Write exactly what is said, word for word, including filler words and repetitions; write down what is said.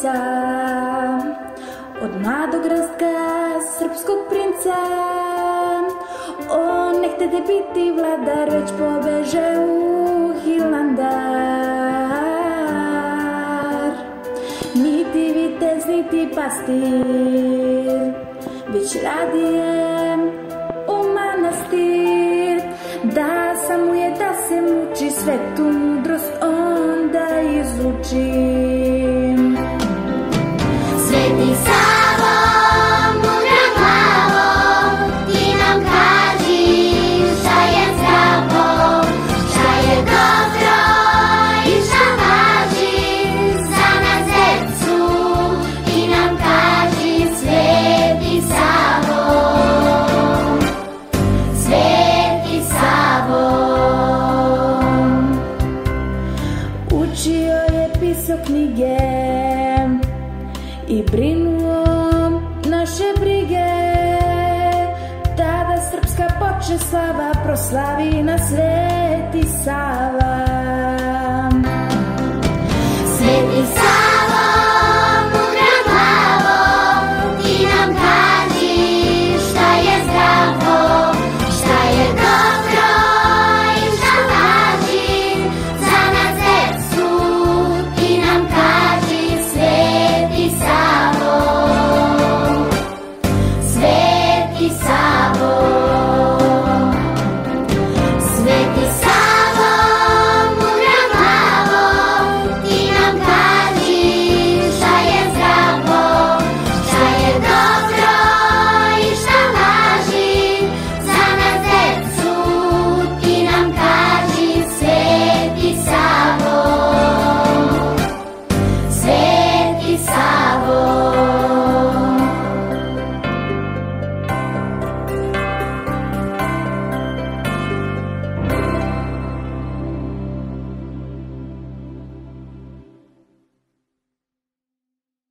sunca, od mladog rastka srpskog princa. On ne htede biti vladar, već pobeže u Hilandar. Niti vitez, niti pastir, već radije u manastir. Da samuje, da se muči, svetu mudrost onda izučim. Sveti Savo, mudra glavo, ti nam kaži šta je zdravo, šta je dobro i šta važi za nas decu. Ti nam kaži, Sveti Savo, Sveti Savo. Učio je, pisao knjige i brinuo naše brige. Tada srpska poče slava, proslavi na Sveti Sava.